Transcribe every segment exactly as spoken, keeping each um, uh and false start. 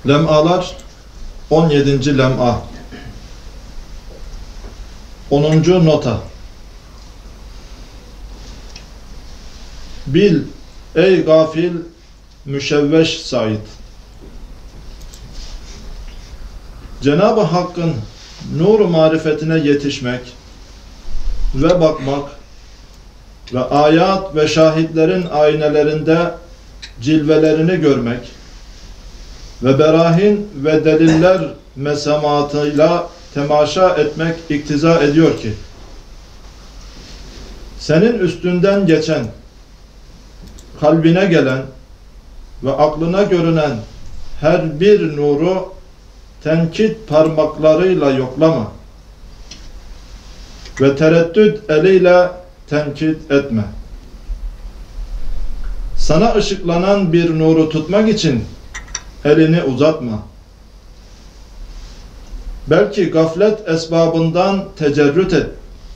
Lem'alar on yedinci lem'a. onuncu nota. Bil ey gafil müşevveş Said. Cenab-ı Hakk'ın nur-u marifetine yetişmek ve bakmak ve ayat ve şahitlerin aynelerinde cilvelerini görmek ve berahin ve deliller mesamatıyla temaşa etmek iktiza ediyor ki senin üstünden geçen, kalbine gelen ve aklına görünen her bir nuru tenkit parmaklarıyla yoklama ve tereddüt eliyle tenkit etme. Sana ışıklanan bir nuru tutmak için elini uzatma. Belki gaflet esbabından tecerrüt et.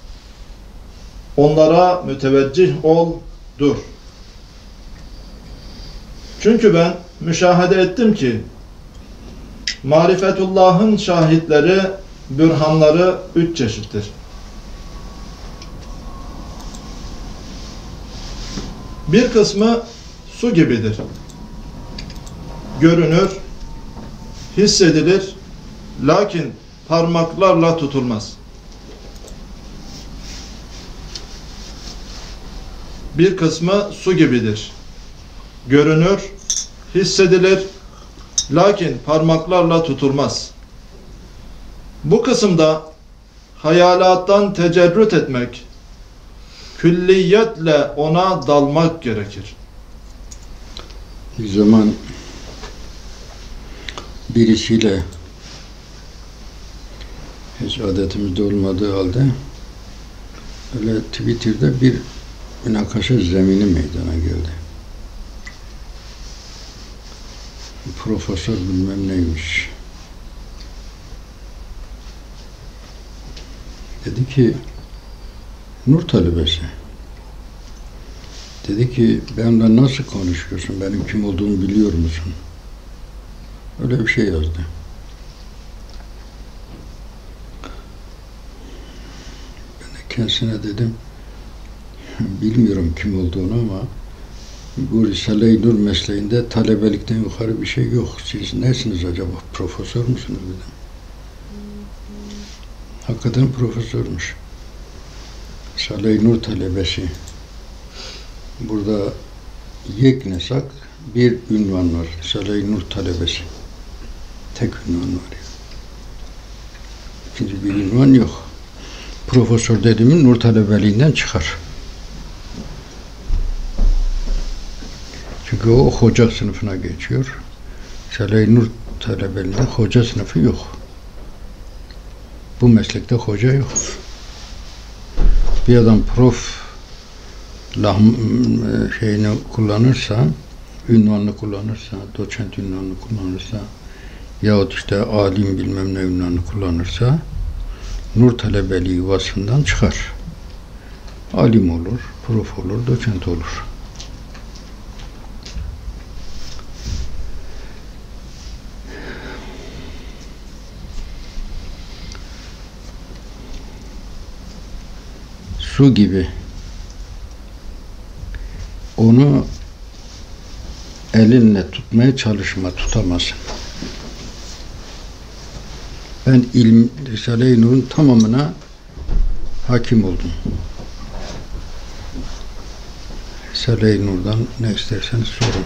Onlara müteveccih ol, dur. Çünkü ben müşahede ettim ki marifetullah'ın şahitleri, bürhanları üç çeşittir. Bir kısmı su gibidir. Görünür, hissedilir, lakin parmaklarla tutulmaz. Bir kısmı su gibidir. Görünür, hissedilir, lakin parmaklarla tutulmaz. Bu kısımda hayalattan tecerrüt etmek, külliyetle ona dalmak gerekir. Bir zaman birisiyle hiç adetimizde olmadığı halde öyle Twitter'da bir münakaşa zemini meydana geldi. Profesör bilmem neymiş. Dedi ki nur talebesi. Dedi ki benimle nasıl konuşuyorsun? Benim kim olduğumu biliyor musun? Öyle bir şey yazdı. Ben de kendisine dedim bilmiyorum kim olduğunu ama bu Risale-i Nur mesleğinde talebelikten yukarı bir şey yok. Siz nesiniz acaba? Profesör müsünüz dedim. Hakikaten profesörmüş. Risale-i Nur talebesi. Burada yeknesak bir ünvan var. Risale-i Nur talebesi. Tek ünvan var. Yani. İkinci bir ünvan yok. Profesör dediğimin nur talebeliğinden çıkar. Çünkü o hoca sınıfına geçiyor. Risale-i Nur talebeliğinde hoca sınıfı yok. Bu meslekte hoca yok. Bir adam prof lahm, şeyini kullanırsa, ünvanını kullanırsa, doçent ünvanını kullanırsa yahut işte alim bilmem ne ünvanını kullanırsa nur talebeliği vasfından çıkar. Alim olur, prof olur, doçent olur. Su gibi. Onu elinle tutmaya çalışma, tutamazsın. Ben ilm, Risale-i Nur'un tamamına hakim oldum. Risale-i Nur'dan ne isterseniz sorun.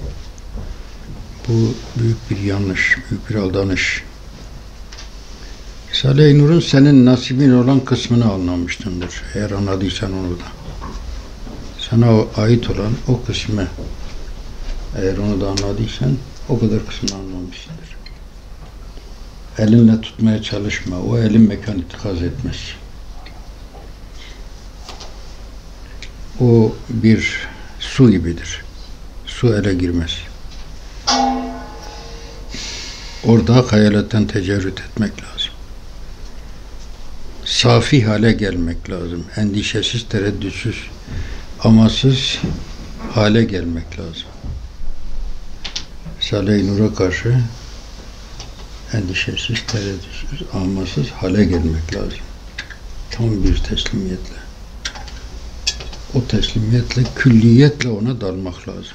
Bu büyük bir yanlış, büyük bir aldanış. Risale-i Nur'un senin nasibin olan kısmını anlamışsındır. Eğer anladıysan onu da. Sana ait olan o kısmı, eğer onu da anladıysan o kadar kısmını anlamışsındır. Elinle tutmaya çalışma. O elin mekan itikaz etmez. O bir su gibidir. Su ele girmez. Orada hayaletten tecerrüt etmek lazım. Safi hale gelmek lazım. Endişesiz, tereddütsüz, amasız hale gelmek lazım. Risale-i Nur'a karşı endişesiz, tereddütsüz, amasız hale gelmek lazım. Tam bir teslimiyetle. O teslimiyetle, külliyetle ona dalmak lazım.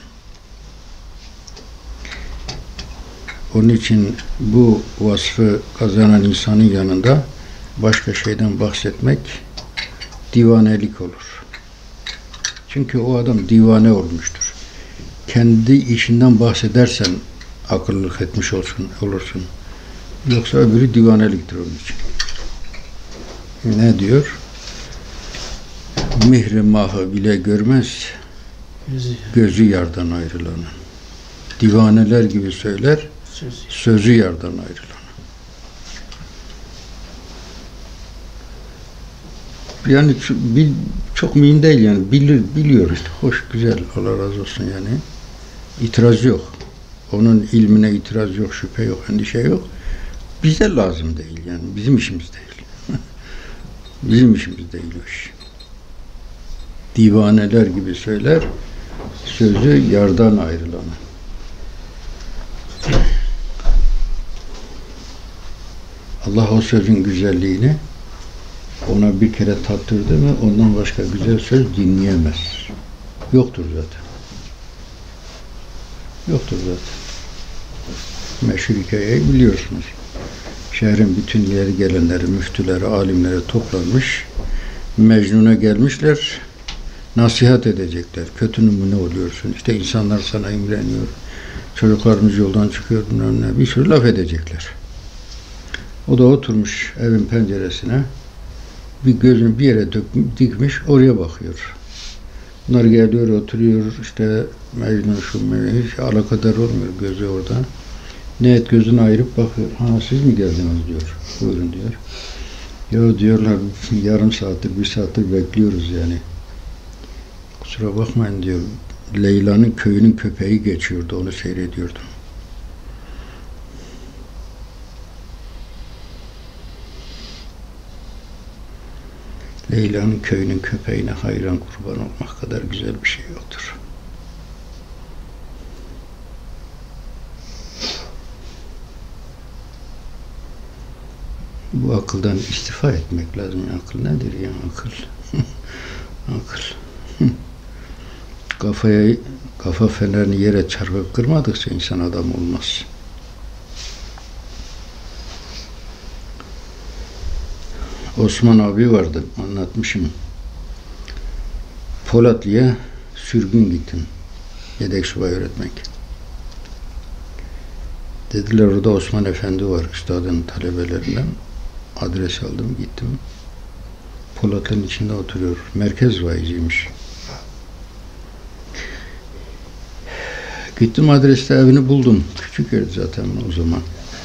Onun için bu vasfı kazanan insanın yanında başka şeyden bahsetmek divanelik olur. Çünkü o adam divane olmuştur. Kendi işinden bahsedersen akıllılık etmiş olsun, olursun. Yoksa öbürü divaneliktir onun için. Ne diyor? Mihri mahı bile görmez, gözü yardan ayrılanın. Divaneler gibi söyler, sözü yardan ayrılanın. Yani çok, bil, çok mühim değil yani. Bilir, biliyor işte. Hoş, güzel. Allah razı olsun yani. İtiraz yok. Onun ilmine itiraz yok, şüphe yok, endişe yok. Bize lazım değil yani. Bizim işimiz değil. Bizim işimiz değil o iş. Divaneler gibi söyler, sözü yardan ayrılanı. Allah o sözün güzelliğini ona bir kere tattırdı mı ondan başka güzel söz dinleyemez. Yoktur zaten. Yoktur zaten. Meşhur hikayeyi biliyorsunuz. Şehrin bütün ileri gelenleri, müftüleri, alimleri toplanmış. Mecnun'a gelmişler. Nasihat edecekler. Kötü numune oluyorsun. İşte insanlar sana imreniyor. Çocuklarımız yoldan çıkıyor. Ne, bir sürü laf edecekler. O da oturmuş evin penceresine. Bir gözünü bir yere dikmiş. Oraya bakıyor. Bunlar geliyor, oturuyor. İşte Mecnun şu Mecnun. Hiç alakadar olmuyor gözü orada. Nihayet gözünü ayırıp bakıyor. Ha siz mi geldiniz diyor. Buyurun diyor. Ya diyorlar yarım saattir, bir saattir bekliyoruz yani. Kusura bakmayın diyor. Leyla'nın köyünün köpeği geçiyordu. Onu seyrediyordum. Leyla'nın köyünün köpeğine hayran kurban olmak kadar güzel bir şey yoktur. Bu akıldan istifa etmek lazım. Akıl nedir ya? Akıl. Akıl. Kafaya, kafa fenerini yere çarpıp kırmadıkça insan adam olmaz. Osman abi vardı, anlatmışım. Polatlı'ya sürgün gittim. Yedek subay öğretmek. Dediler orada Osman Efendi var, üstadın talebelerinden. Adres aldım, gittim. Polatlı'nın içinde oturuyor. Merkez vaiziymiş. Gittim adreste evini buldum. Küçük yerdi zaten o zaman.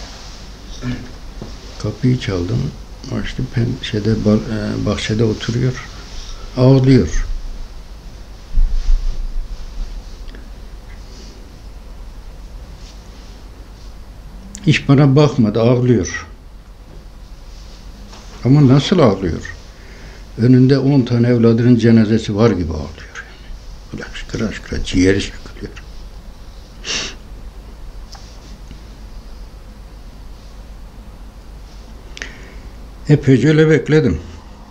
Kapıyı çaldım. Açtım. Şeyde, bahçede oturuyor. Ağlıyor. Hiç bana bakmadı. Ağlıyor. Ama nasıl ağlıyor? Önünde on tane evladının cenazesi var gibi ağlıyor. Böyle şıkıra şıkıra ciğeri sıkılıyor. Epeyce öyle bekledim.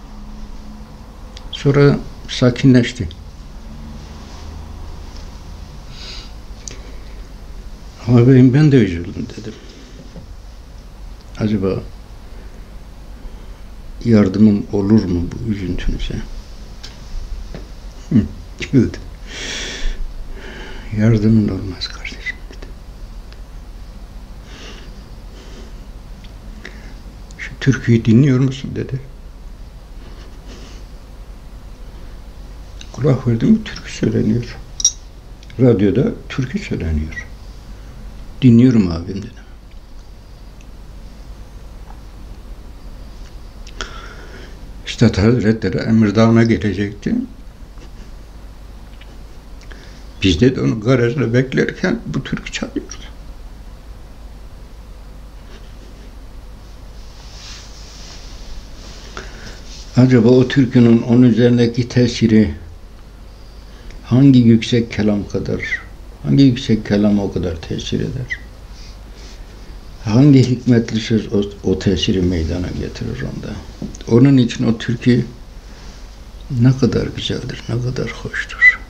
Sonra sakinleşti. Ama ben, ben de üzüldüm dedim. Acaba yardımım olur mu bu üzüntünüze? Hı, güldü. Yardımın olmaz kardeşim dedi. Şu türküyü dinliyor musun dedi. Kulak verdim, türkü söyleniyor. Radyoda türkü söyleniyor. Dinliyorum abim dedim. Üstad Hazretleri Emirdağ'a gelecekti. Biz de onu garajda beklerken bu türkü çalıyordu. Acaba o türkünün onun üzerindeki tesiri hangi yüksek kelam kadar, hangi yüksek kelam o kadar tesir eder? Hangi hikmetli söz o, o tesiri meydana getirir onda. Onun için o türkü ne kadar güzeldir, ne kadar hoştur.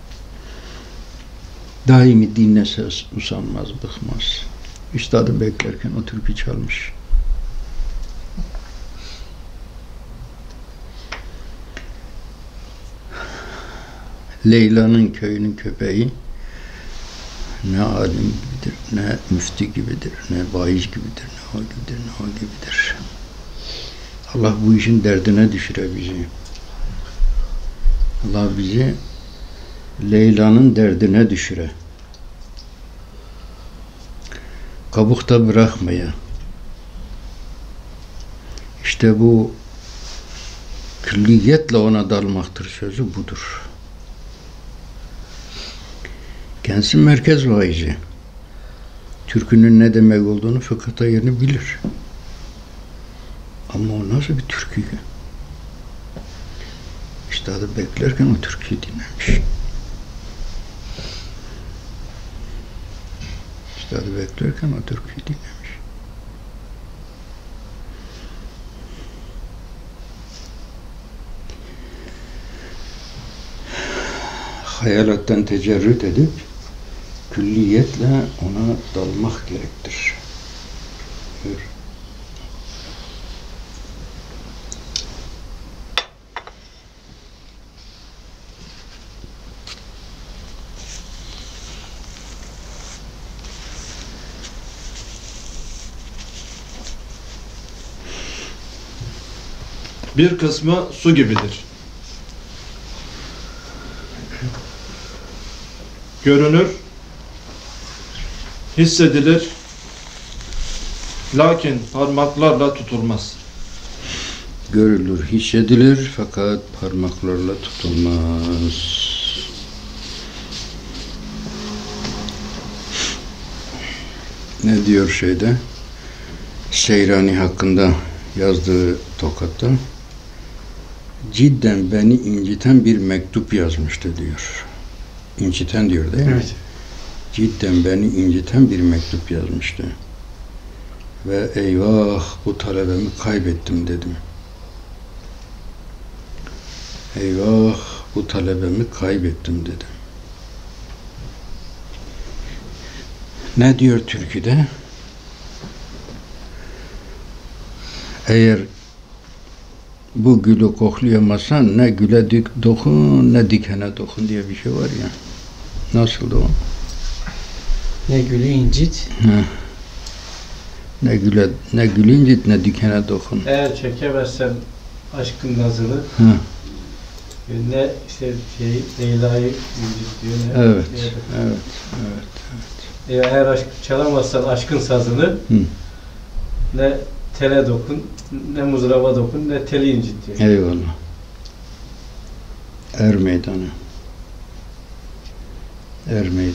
Daimi dinlese usanmaz, bıkmaz. Üstadı beklerken o türkü çalmış. Leyla'nın köyünün köpeği ne alim gibidir, ne müftü gibidir, ne vaiz gibidir, ne o gibidir, ne o gibidir. Allah bu işin derdine düşüre bizi. Allah bizi Leyla'nın derdine düşüre. Kabukta bırakmaya. İşte bu külliyetle ona dalmaktır sözü budur. Kendisi merkez vaizi. Türkünün ne demek olduğunu fıkıhta yerini bilir. Ama o nasıl bir türkü? Üstadı beklerken o türküyü dinlemiş. Üstadı beklerken o türküyü dinlemiş. Hayalattan tecerrüt edip külliyetle ona dalmak gerektir. Buyur. Bir kısmı su gibidir. Görünür, hissedilir, lakin parmaklarla tutulmaz. Görülür, hissedilir fakat parmaklarla tutulmaz. Ne diyor şeyde? Seyrani hakkında yazdığı tokatta, cidden beni inciten bir mektup yazmıştı diyor. İnciten diyor değil mi? Evet. Cidden beni inciten bir mektup yazmıştı. Ve eyvah bu talebemi kaybettim dedim. Eyvah bu talebemi kaybettim dedim. Ne diyor türküde? Eğer bu gülü koklayamazsan ne güle dik dokun ne dikene dokun diye bir şey var ya. Nasıldı o? Ne gülü incit. Heh. Ne güle ne gülü incit ne dikene dokun. Eğer çekemezsen aşkın nazını, Heh. ne işte şey Leyla'yı incit diyor. Ne, Evet, ne evet, evet, evet. Eğer aşk, çalamazsan aşkın sazını, Hı. ne tele dokun, ne mızraba dokun, ne teli incit diyor. Eyvallah. Er meydanı. Er meydanı.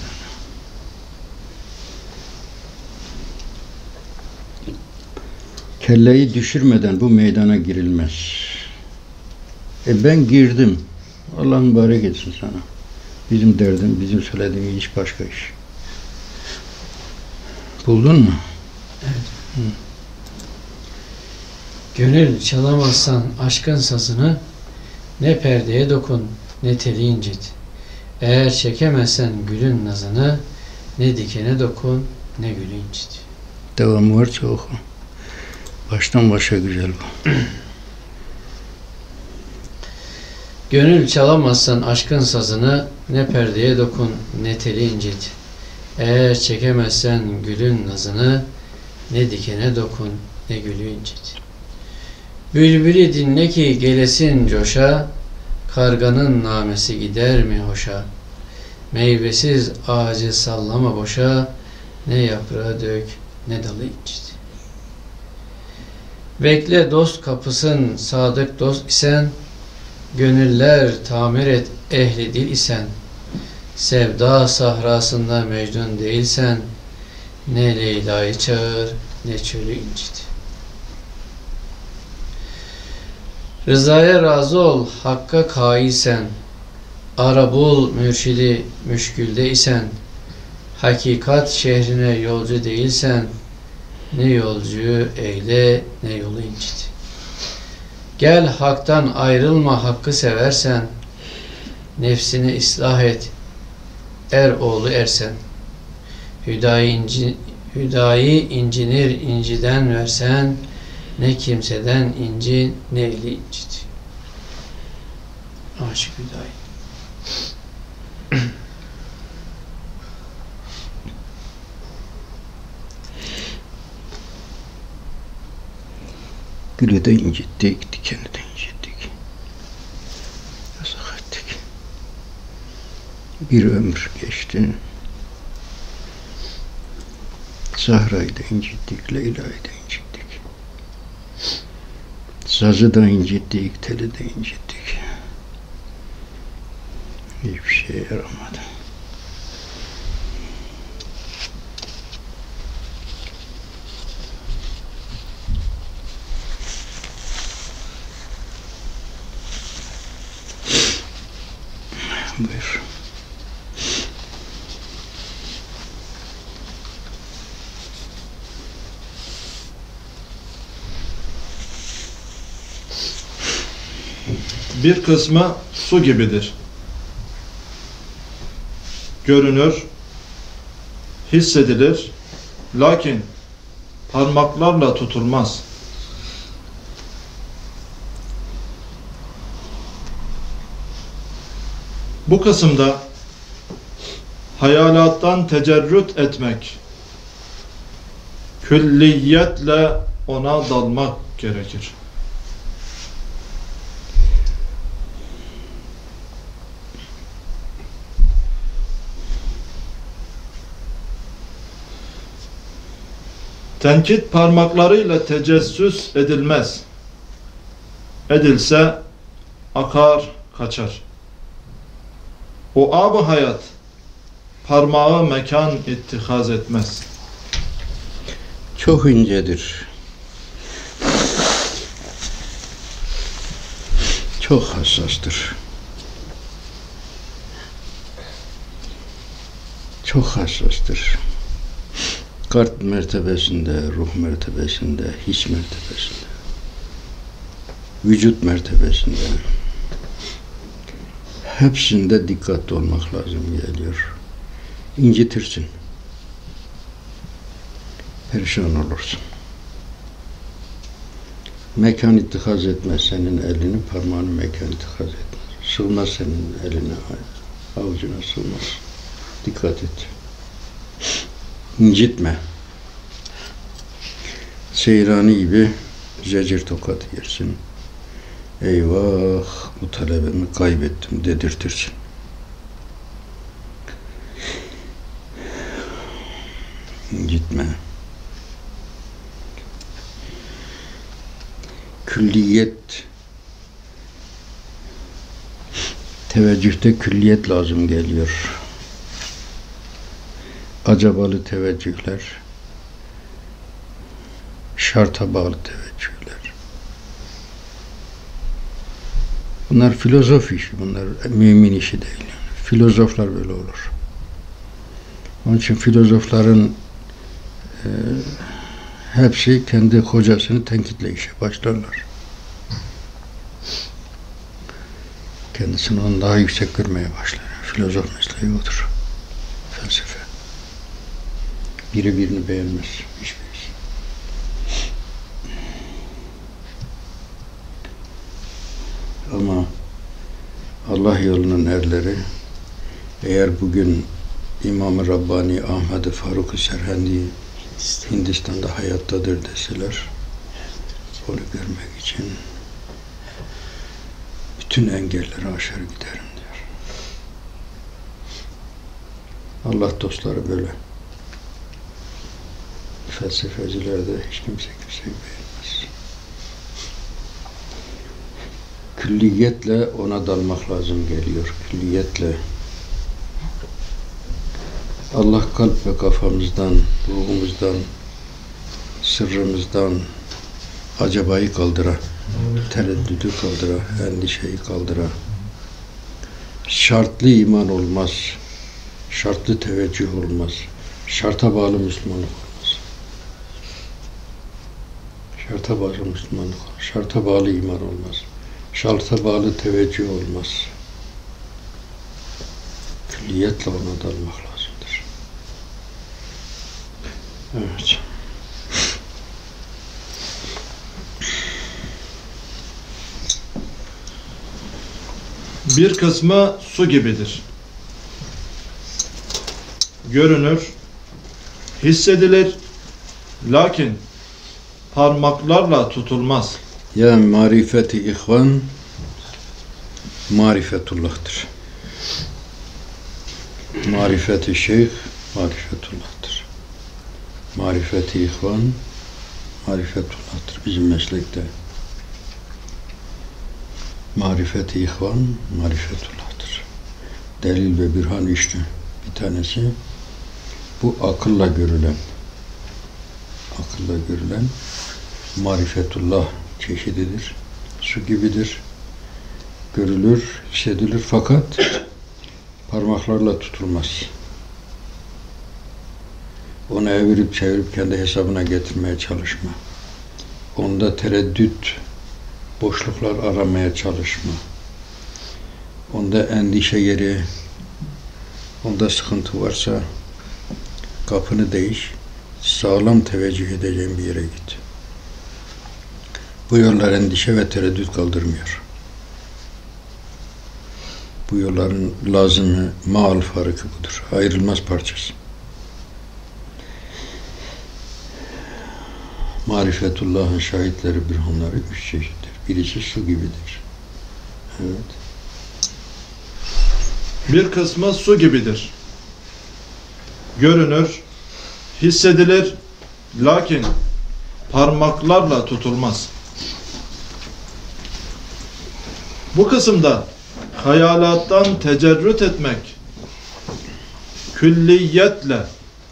Kelleyi düşürmeden bu meydana girilmez. E ben girdim. Allah mübarek etsin sana. Bizim derdim, bizim söylediğimiz iş başka iş. Buldun mu? Evet. Hı. Gönül çalamazsan aşkın sazını, ne perdeye dokun, ne teli incit. Eğer çekemezsen gülün nazını, ne dikene dokun, ne gülü incit. Devamı var çok. Baştan başa güzel bu. Gönül çalamazsan aşkın sazını, ne perdeye dokun, ne teli incit. Eğer çekemezsen gülün nazını, ne dikene dokun, ne gülü incit. Bülbülü dinle ki gelesin coşa, karganın namesi gider mi hoşa? Meyvesiz ağacı sallama boşa, ne yaprağı dök, ne dalı incit. Bekle dost kapısın, sadık dost isen, gönüller tamir et ehli dil isen, sevda sahrasında mecnun değilsen, ne Leyla'yı çağır, ne çölü incit. Rızaya razı ol, hakka kaisen, ara bul mürşidi müşkülde isen, hakikat şehrine yolcu değilsen, ne yolcuyu eyle, ne yolu incit. Gel haktan ayrılma, hakkı seversen, nefsini ıslah et, er oğlu ersen. Hüdayı, inci, hüdayı incinir inciden versen, ne kimseden inci, ne eli incit. Aşık Hüdayi. Gülü de incittik, dikeni de incittik. Yazık ettik. Bir ömür geçti. Zahra'yı da incittik, Leyla'yı da incittik. Sazı da incittik, teli de incittik. Hiçbir şeye yaramadı. Buyur. Bir kısmı su gibidir. Görünür, hissedilir, lakin parmaklarla tutulmaz. Bu kısımda hayalattan tecerrüt etmek, külliyetle ona dalmak gerekir. Tenkit parmaklarıyla tecessüs edilmez. Edilse akar kaçar. O ab-ı hayat parmağı mekan ittihaz etmez. Çok incedir. Çok hassastır. Çok hassastır. Kalp mertebesinde, ruh mertebesinde, his mertebesinde, vücut mertebesinde hepsinde dikkatli olmak lazım geliyor. İncitirsin. Perişan olursun. Mekan ittihaz etmez senin elini, parmağını mekan ittihaz etmez. Sığmaz senin eline, avucuna sığmaz. Dikkat et. İncitme. Seyrani gibi zecir tokat yersin. Eyvah, bu talebemi kaybettim dedirtirsin. İncitme. Külliyet. Teveccühte külliyet lazım geliyor. Acabalı teveccühler, şarta bağlı teveccühler. Bunlar filozof işi, bunlar mümin işi değil. Yani. Filozoflar böyle olur. Onun için filozofların e, hepsi kendi hocasını tenkitle işe başlarlar. Kendisini ondan daha yüksek görmeye başlar. Filozof mesleği odur. Felsefe. Biri birini beğenmez. Hiçbirisi. Ama Allah yolunun erleri eğer bugün İmam-ı Rabbani Ahmed-i Faruk-u Serhendi Hindistan'da hayattadır deseler onu görmek için bütün engelleri aşar giderim diyor. Allah dostları böyle. Felsefecilerde hiç kimse kimseyi beğenmez. Külliyetle ona dalmak lazım geliyor. Külliyetle. Allah kalp ve kafamızdan, ruhumuzdan, sırrımızdan acabayı kaldıra, tereddüdü kaldıra, endişeyi kaldıra. Şartlı iman olmaz, şartlı teveccüh olmaz, şarta bağlı Müslümanlık olmaz. Şarta bağlı Müslümanlık, şarta bağlı iman olmaz. Şarta bağlı teveccüh olmaz. Külliyetle ona dalmak lazımdır. Evet. Bir kısmı su gibidir. Görünür, hissedilir, lakin parmaklarla tutulmaz. Ya marifeti ihvan marifetullah'tır. Marifeti şeyh marifetullah'tır. Marifeti ihvan marifetullah'tır. Bizim meslekte marifeti ihvan marifetullah'tır. Delil ve bürhan üçtü. Bir tanesi bu akılla görülen akılla görülen marifetullah çeşididir. Su gibidir. Görülür, hissedilir fakat parmaklarla tutulmaz. Onu evirip çevirip kendi hesabına getirmeye çalışma. Onda tereddüt, boşluklar aramaya çalışma. Onda endişe yeri, onda sıkıntı varsa kapını değiş, sağlam teveccüh edeceğin bir yere git. Bu yollar endişe ve tereddüt kaldırmıyor. Bu yolların lazımı, maal farkı budur. Ayrılmaz parçası. Marifetullah'ın şahitleri, bürhanları üç çeşittir. Birisi su gibidir. Evet. Bir kısmı su gibidir. Görünür, hissedilir, lakin parmaklarla tutulmaz. Bu kısımda hayalattan tecerrüt etmek, külliyetle,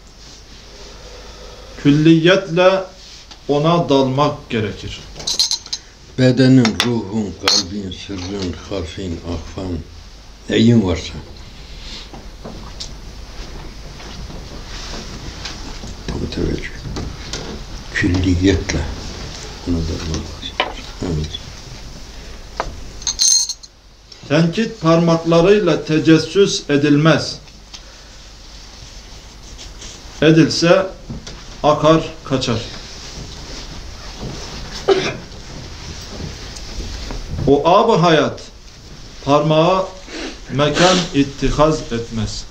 külliyetle ona dalmak gerekir. Bedenin, ruhun, kalbin, sırrın, harfin, ahfan, neyin varsa tam teveccüh. Külliyetle ona dalmak lazımdır. Evet. Tenkit parmaklarıyla tecessüs edilmez. Edilse akar kaçar. O ab-ı hayat parmağa mekan ittihaz etmez.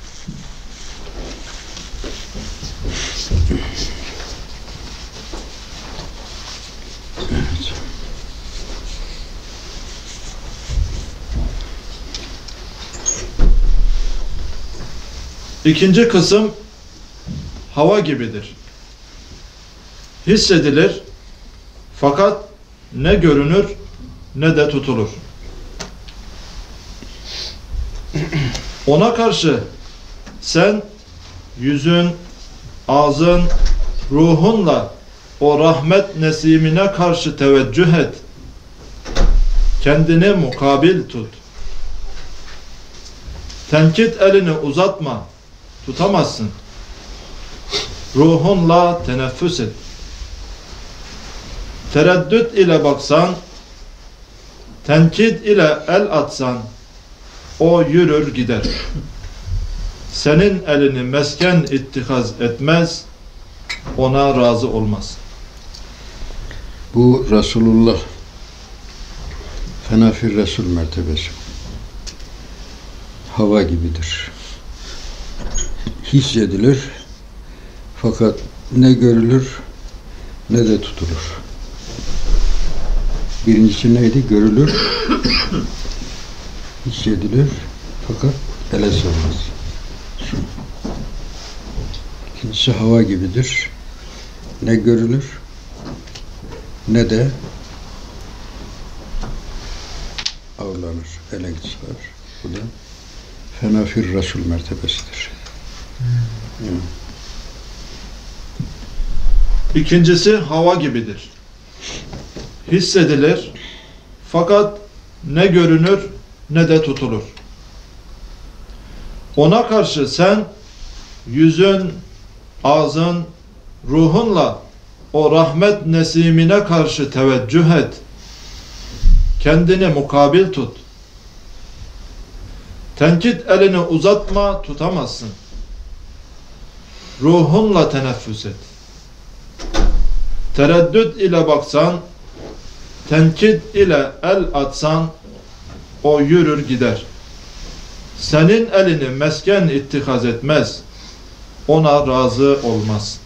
İkinci kısım hava gibidir. Hissedilir fakat ne görünür ne de tutulur. Ona karşı sen yüzün, ağzın, ruhunla o rahmet nesimine karşı teveccüh et. Kendini mukabil tut. Tenkit elini uzatma. Tutamazsın. Ruhunla teneffüs et. Tereddüt ile baksan, tenkit ile el atsan, o yürür gider. Senin elini mesken ittihaz etmez, ona razı olmaz. Bu Resulullah Fenafir Resul mertebesi. Hava gibidir. Hissedilir fakat ne görülür ne de tutulur. Birincisi neydi? Görülür, hissedilir fakat ele sığmaz. İkincisi hava gibidir. Ne görülür ne de avlanır, ele sığar. Bu da Fenafir Resul mertebesidir. Hmm. İkincisi hava gibidir. Hissedilir fakat ne görünür ne de tutulur. Ona karşı sen yüzün, ağzın, ruhunla o rahmet nesimine karşı teveccüh et. Kendini mukabil tut. Tenkit elini uzatma, tutamazsın. Ruhunla teneffüs et. Tereddüt ile baksan, tenkit ile el atsan, o yürür gider. Senin elini mesken ittikaz etmez. Ona razı olmaz.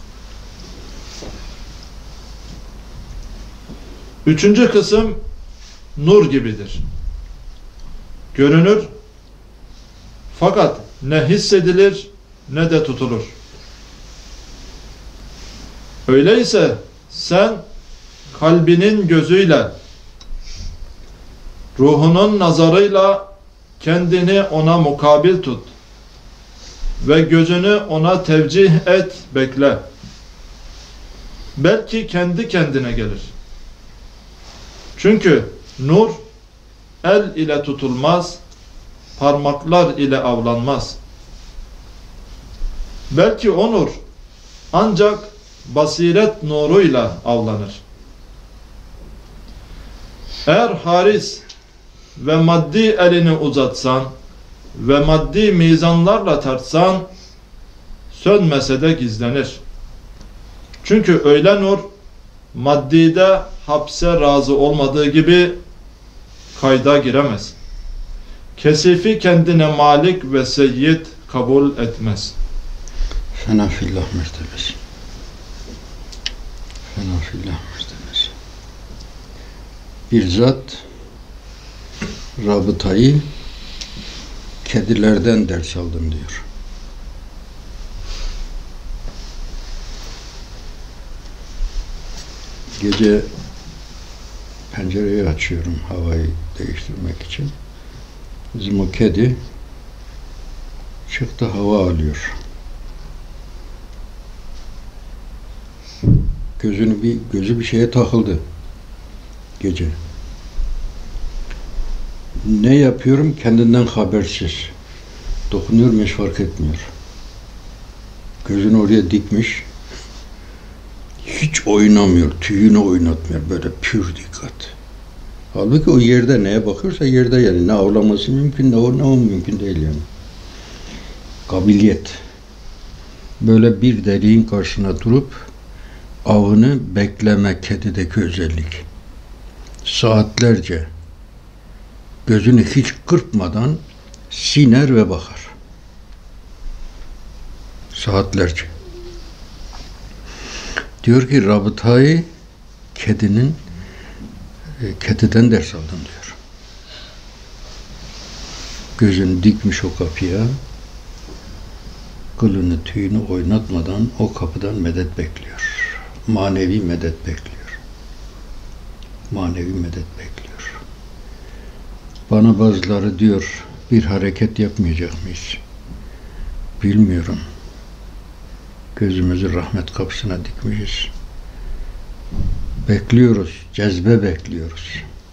Üçüncü kısım nur gibidir. Görünür, fakat ne hissedilir ne de tutulur. Öyleyse sen kalbinin gözüyle, ruhunun nazarıyla kendini ona mukabil tut ve gözünü ona tevcih et, bekle. Belki kendi kendine gelir. Çünkü nur el ile tutulmaz, parmaklar ile avlanmaz. Belki o nur ancak basiret nuruyla avlanır. Eğer haris ve maddi elini uzatsan ve maddi mizanlarla tartsan, sönmese de gizlenir. Çünkü öyle nur maddide hapse razı olmadığı gibi kayda giremez. Kesifi kendine malik ve seyyid kabul etmez. Fena fillah mertebesi. Fena fillah mertebesi. Bir zat rabıtayı kedilerden ders aldım diyor. Gece pencereyi açıyorum havayı değiştirmek için. Bizim o kedi çıktı, hava alıyor. Gözünü bir gözü bir şeye takıldı gece. Ne yapıyorum kendinden habersiz. Dokunuyorum, hiç fark etmiyor. Gözünü oraya dikmiş. Hiç oynamıyor, tüyünü oynatmıyor. Böyle pür dikkat. Halbuki o yerde neye bakıyorsa yerde yani. Ne avlaması mümkün, ne o, ne o mümkün değil yani. Kabiliyet. Böyle bir deliğin karşısına durup avını bekleme kedideki özellik. Saatlerce gözünü hiç kırpmadan siner ve bakar. Saatlerce. Diyor ki rabıtayı kedinin e, kediden ders aldım diyor. Gözünü dikmiş o kapıya, kılını tüyünü oynatmadan o kapıdan medet bekliyor. Manevi medet bekliyor. Manevi medet bekliyor. Bana bazıları diyor, bir hareket yapmayacak mıyız? Bilmiyorum. Gözümüzü rahmet kapısına dikmişiz. Bekliyoruz, cezbe bekliyoruz.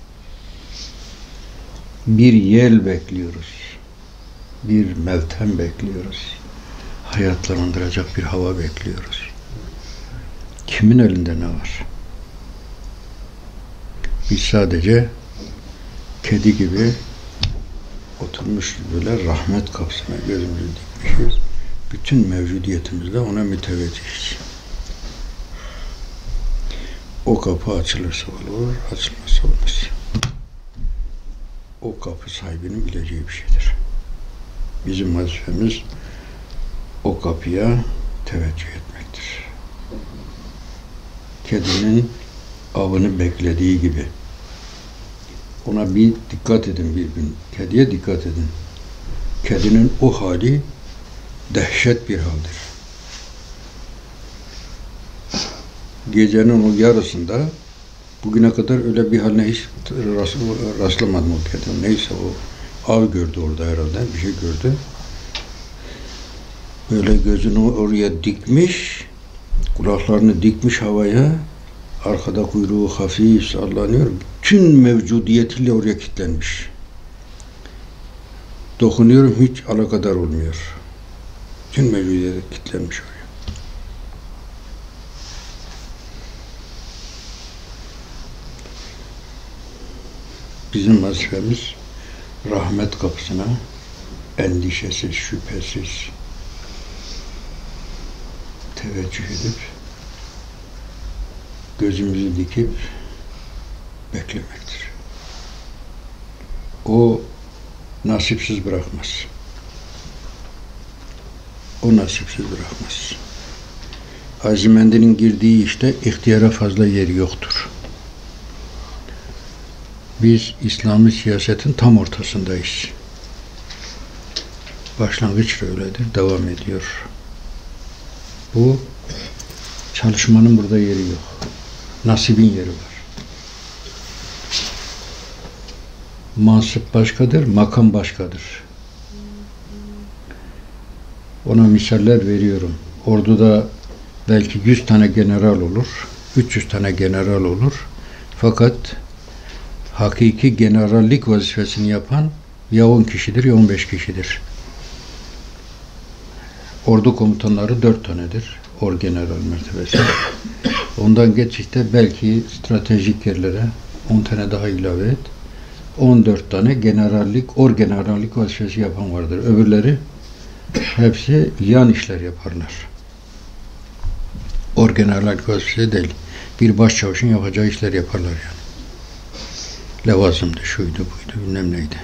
Bir yel bekliyoruz. Bir meltem bekliyoruz. Hayatlandıracak bir hava bekliyoruz. Kimin elinde ne var? Biz sadece kedi gibi oturmuş böyle rahmet kapısına gözümüzü dikmişiz. Bütün mevcudiyetimizle ona müteveccühiz. O kapı açılırsa olur, açılmazsa olmaz. O kapı sahibinin bileceği bir şeydir. Bizim vazifemiz o kapıya teveccüh etmektir. Kedinin avını beklediği gibi. Ona bir dikkat edin bir gün. Kediye dikkat edin. Kedinin o hali dehşet bir haldir. Gecenin o yarısında bugüne kadar öyle bir haline hiç rastlamadım o kedi. Neyse o av gördü orada herhalde. Bir şey gördü. Böyle gözünü oraya dikmiş, kulaklarını dikmiş havaya, arkada kuyruğu hafif sallanıyor. Bütün mevcudiyetiyle oraya kilitlenmiş. Dokunuyorum, hiç alakadar olmuyor. Bütün mevcudiyeti kilitlenmiş oraya. bizim vazifemiz rahmet kapısına endişesiz, şüphesiz teveccüh edip gözümüzü dikip beklemektir. O nasipsiz bırakmaz. O nasipsiz bırakmaz. Azimendi'nin girdiği işte ihtiyara fazla yeri yoktur. Biz İslami siyasetin tam ortasındayız. Başlangıç öyledir, devam ediyor. Bu çalışmanın burada yeri yok. Nasibin yeri var. Mansıp başkadır, makam başkadır. Ona misaller veriyorum. Orduda belki yüz tane general olur, üç yüz tane general olur. Fakat hakiki generallik vazifesini yapan ya on kişidir ya on beş kişidir. Ordu komutanları dört tanedir. Orgeneral mertebesi. Ondan geç işte belki stratejik yerlere on tane daha ilave et. on dört tane generallik, orgenerallik vazifesi yapan vardır. Öbürleri hepsi yan işler yaparlar. Orgenerallik vazifesi değil. Bir başçavuşun yapacağı işler yaparlar yani. Levazımdı, şuydu, buydu, bilmem neydi.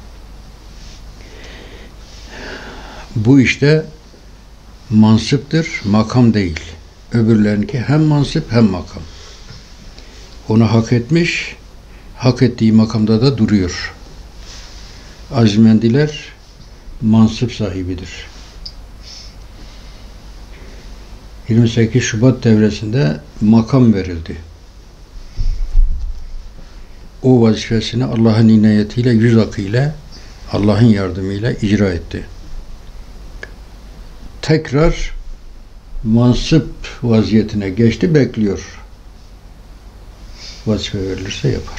Bu işte mansıptır, makam değil. Öbürlerinki hem mansıp hem makam. Onu hak etmiş, hak ettiği makamda da duruyor. Azimendiler mansıp sahibidir. yirmi sekiz Şubat devresinde makam verildi. O vazifesini Allah'ın inayetiyle, yüz akıyla, Allah'ın yardımıyla icra etti. Tekrar mansıp vaziyetine geçti, bekliyor. Vazife verilirse yapar.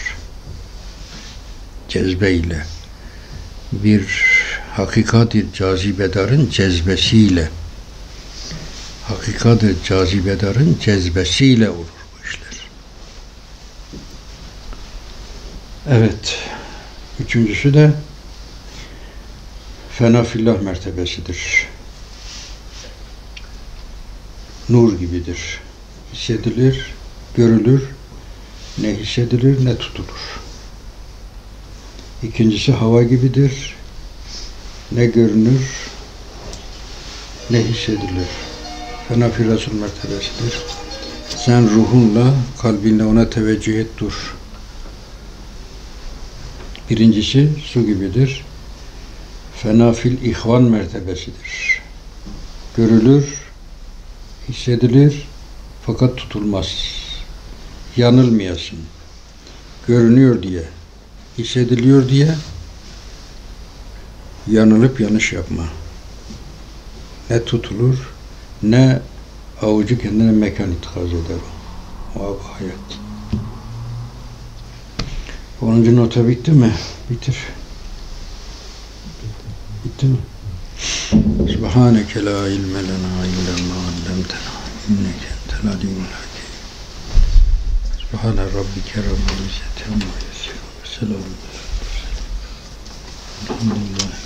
Cezbeyle, bir hakikati cazibedarın cezbesiyle, hakikati cazibedarın cezbesiyle olur bu işler. Evet, üçüncüsü de fena fillah mertebesidir. Nur gibidir. Hissedilir, görülür, ne hissedilir ne tutulur. İkincisi hava gibidir. Ne görünür, ne hissedilir. Fena filasul mertebesidir. Sen ruhunla, kalbinle ona teveccüh et, dur. Birincisi su gibidir. Fena fil ihvan mertebesidir. Görülür, hissedilir, fakat tutulmaz. Yanılmayasın. Görünüyor diye, hissediliyor diye yanılıp yanlış yapma. Ne tutulur, ne avucu kendine mekan itikaz eder o. O hayat. onuncu nota bitti mi? Bitir. Bitti mi? Subhaneke la ilme lena illa ma allamtena inneke entel alimul hakim. Subhane rabbike rabbil izzati amma yasifun ve selamun aleyhi ve sellem. Elhamdülillah.